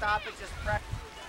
stop it, just press.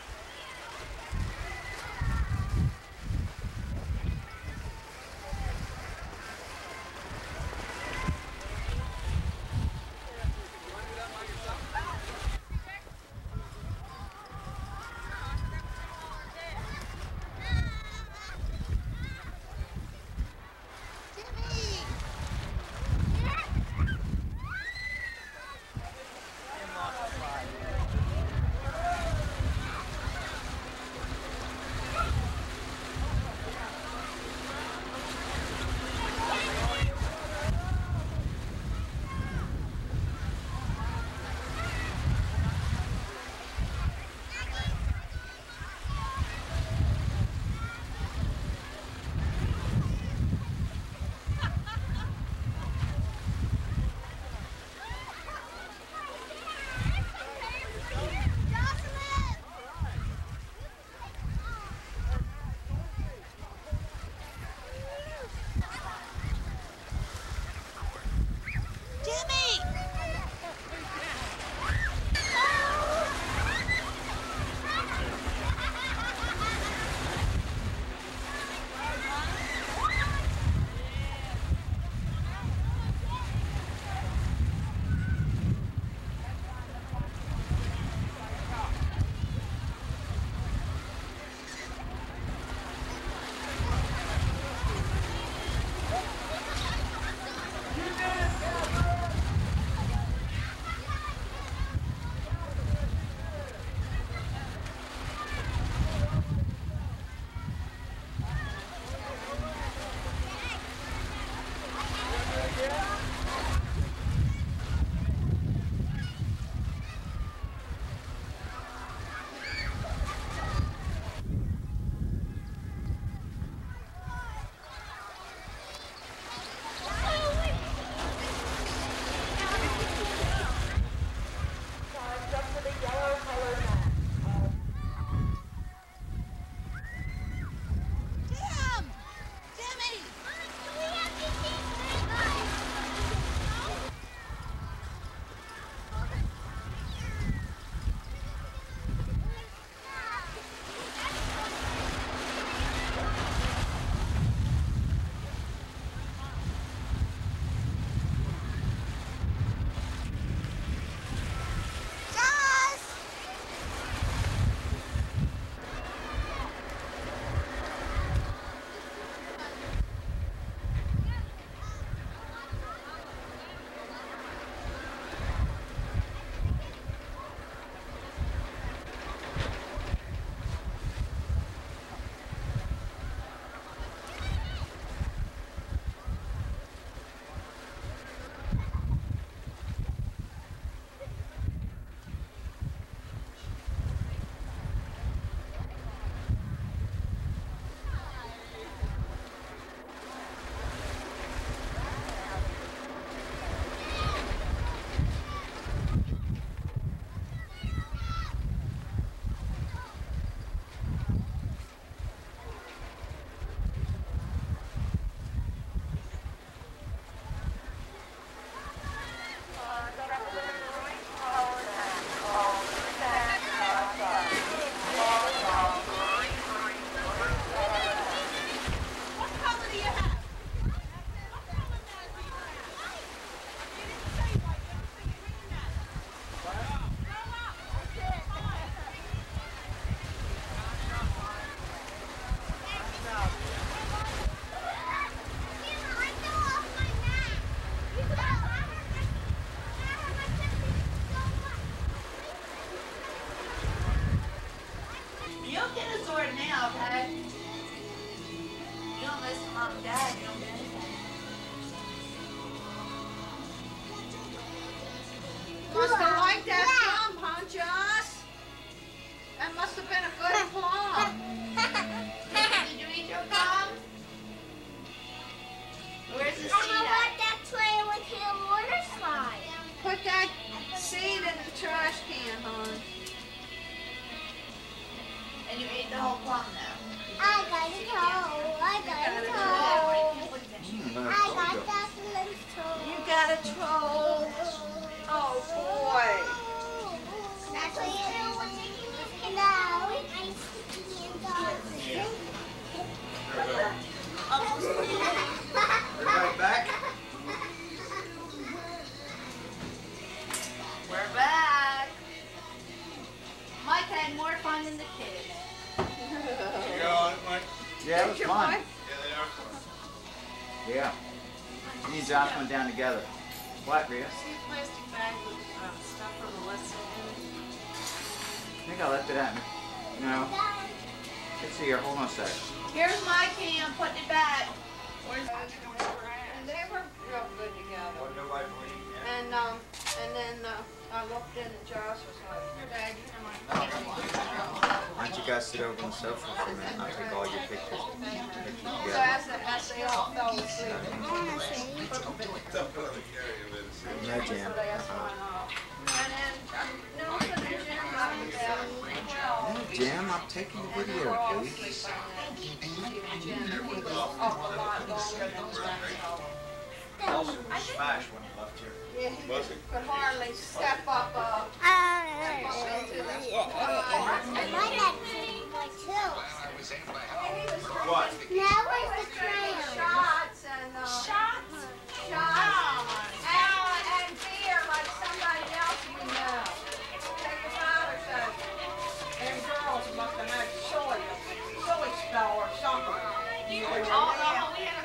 Mom and Dad, you don't get anything. Must have liked that plum, huh, Joss? That must have been a good plum. Did you eat your plum? Where's the seed How at? about that tray with your water slide? Put that seed in the trash can, hon. And you ate the whole plum now. I got a toe. I got a toe. I got that little toe. You got a troll. Oh, boy. That's what you do when you Everybody back? We're back. Mike had more fun than the kids. You got it, Mike? Yeah, it was fun. Yeah, they are fun. Yeah. Me and Josh went down together. What, Rita? See a plastic bag with stuff for Melissa in it? I think I left it at me. No. It's here. Hold on a sec. Here's my key. I'm putting it back. And they were real good together. What, nobody believe? And then I looked in and Josh was like, "Here, Dad, you know Why don't you guys sit over on the sofa for a minute and I'll take all your pictures. So as they all fell asleep, No jam. they asked mine off. And then Nelson and Jim got me down. No jam, I'm taking the And they were all video, asleep please. on that. Jim, he was up a lot longer than Maxwell. Nelson was smashed when he left here. Yeah, he Was he? could hardly step up into the What? Now where's the crown? shots and and beer like somebody else we know. Take your father said, them girls must have had silly spell or something. We had a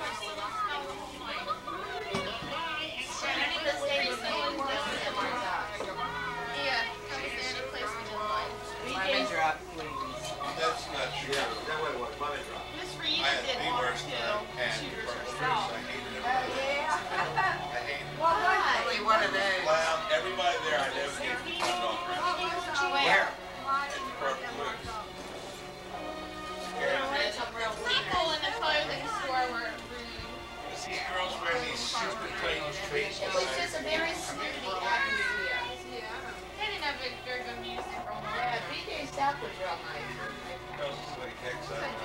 Lemon drop, please. That's not true. Yeah, that way it was. Lemon drop. I had the worst time and purple juice. I hated it. Yeah. I hated it. Well, Only one of those. Well, everybody there I never gave me $1. Where? It's purple juice. people in the clothing store were rude. These girls wearing these stupid plain straight. It was just a very snooty atmosphere. They didn't have very good music or yeah, BJ South was real nice. Girls is like heck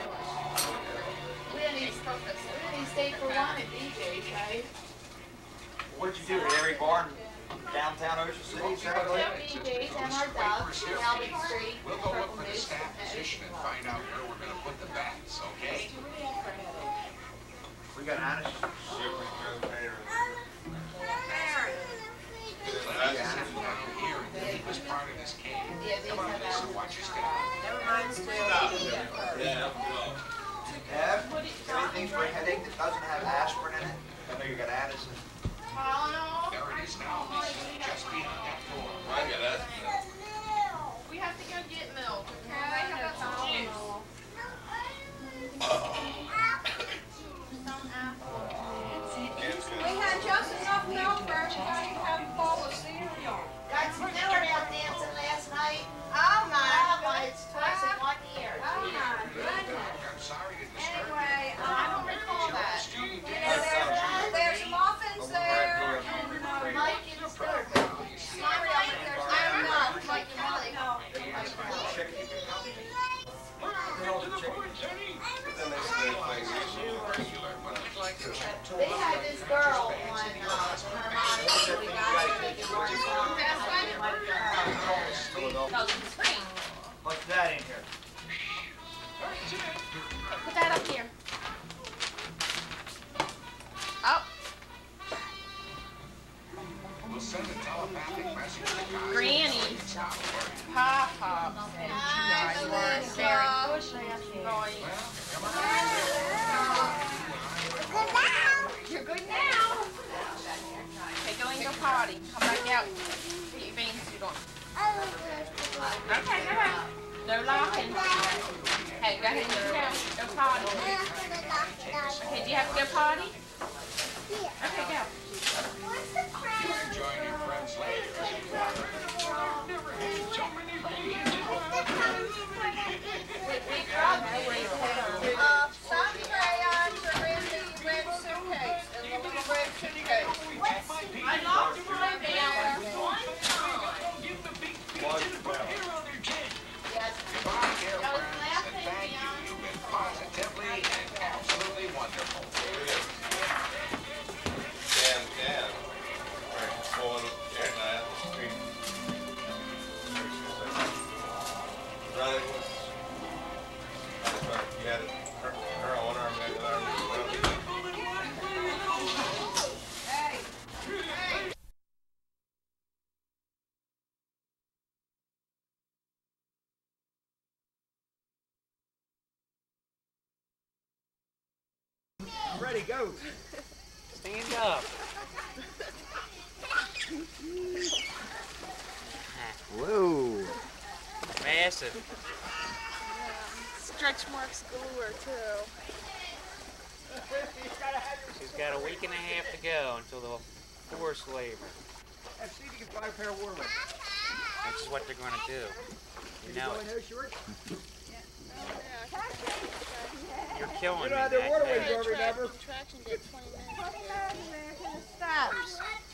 We didn't even stay for one at BJ's, right? What'd you do at every bar in downtown Ocean City? BJ's and our Ducks, Albert Street, We'll go look Purple for the Moose, staff and position and find out where we're gonna put the bats, okay? We got Annis. Let's sit down here in the deepest part of this cave. Yeah, these Come on, have Lisa, that. watch your step. Anything for a headache that doesn't have aspirin in it? I know you got Addison. Tylenol. There it is now, Lisa, just beyond that door. I got that. We have to go get milk. Some apple. we had just enough milk for everybody to have a bowl of cereal. Got some Miller out dancing last night. Oh my It's twice in 1 year. Oh my goodness. I'm sorry to disturb you. Anyway, I don't recall that. Student there's muffins there and Mike and the third. Mike Kelly. They had this girl on Hermione. We got to make it work. What's that in here? Put that up here. Up. We'll send a telepathic message to guys. Granny. It's not working. Pop-Pop said you guys weren't very good last night. Come on. You're good now. Okay, go and go potty. Come back out. Get your bathing suit on. Okay, go ahead. No locking. Hey, go ahead and go. Go potty. Okay, do you have to go potty? Okay, go. Join your friends later. Never had so many some crayons are in the red suitcase, in the little red suitcase. I locked it right there. Yes. Goodbye, dear That was friends, last and thing, thank you. Leon. You've been positively and absolutely wonderful. Everybody go. Stand up. Whoa. Massive. Stretch marks galore too. She's got a week and a half to go until the forced labor. See if you can find a pair of warmers. Which is what they're going to do. You know it. No shorts? You're killing me. You don't have their waterways, remember? Traction did 20 minutes. Put them over there to the steps.